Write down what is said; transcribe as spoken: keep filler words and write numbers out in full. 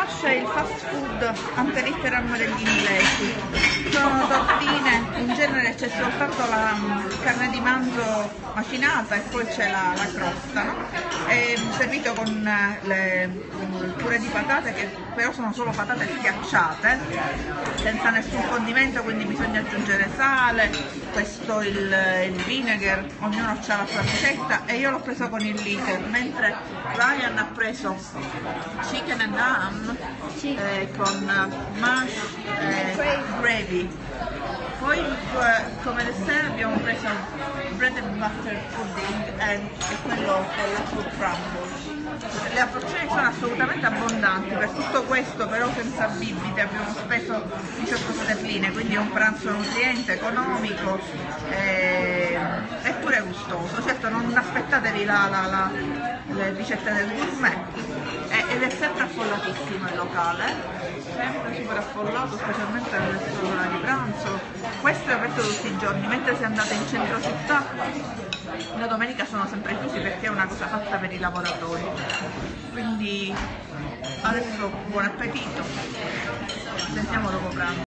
nasce il fast food antelitteram degli inglesi. Sono tortine, in genere c'è soltanto la carne di manzo macinata e poi c'è la, la crosta, no? È servito con le, il purè di patate, che però sono solo patate schiacciate, senza nessun condimento, quindi bisogna aggiungere sale, questo il, il vinegar, ognuno ha la sua ricetta e io l'ho preso con il liquor, mentre Ryan ha preso chicken and ham eh, con mash e gravy. Poi eh, come dessert abbiamo preso bread and butter pudding e, e quello con la fruit crumble. Le porzioni sono assolutamente abbondanti, per tutto questo però senza bibite abbiamo speso diciotto sterline, quindi è un pranzo nutriente, economico e, e pure gustoso. Certo, non aspettatevi la, la, la, le ricette del gourmet, e, ed è sempre affollatissimo il locale, sempre super affollato, specialmente nell'ora di pranzo. Questo è aperto tutti i giorni, mentre se andate in centro città la domenica sono sempre chiusi perché è una cosa fatta per i lavoratori. Quindi adesso buon appetito, sentiamo dopo pranzo.